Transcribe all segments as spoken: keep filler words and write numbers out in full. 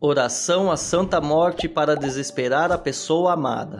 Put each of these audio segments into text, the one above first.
Oração à Santa Morte para desesperar a pessoa amada.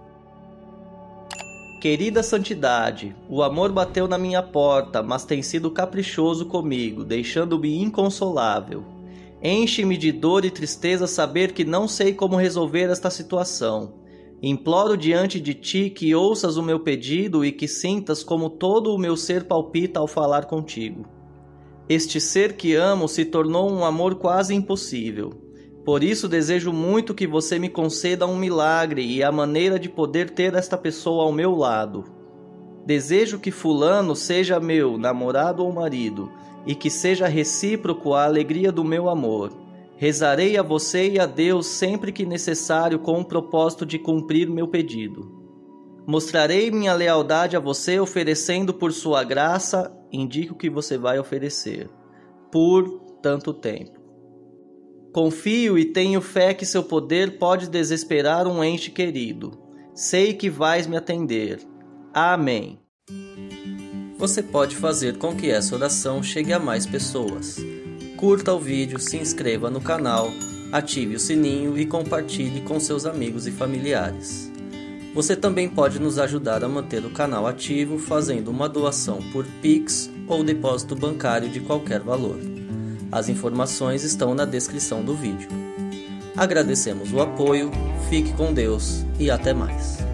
Querida Santidade, o amor bateu na minha porta, mas tem sido caprichoso comigo, deixando-me inconsolável. Enche-me de dor e tristeza saber que não sei como resolver esta situação. Imploro diante de ti que ouças o meu pedido e que sintas como todo o meu ser palpita ao falar contigo. Este ser que amo se tornou um amor quase impossível. Por isso desejo muito que você me conceda um milagre e a maneira de poder ter esta pessoa ao meu lado. Desejo que fulano seja meu namorado ou marido e que seja recíproco a alegria do meu amor. Rezarei a você e a Deus sempre que necessário com o propósito de cumprir meu pedido. Mostrarei minha lealdade a você oferecendo por sua graça, indico que você vai oferecer, por tanto tempo. Confio e tenho fé que seu poder pode desesperar um ente querido. Sei que vais me atender. Amém. Você pode fazer com que essa oração chegue a mais pessoas. Curta o vídeo, se inscreva no canal, ative o sininho e compartilhe com seus amigos e familiares. Você também pode nos ajudar a manter o canal ativo fazendo uma doação por Pix ou depósito bancário de qualquer valor. As informações estão na descrição do vídeo. Agradecemos o apoio, fique com Deus e até mais.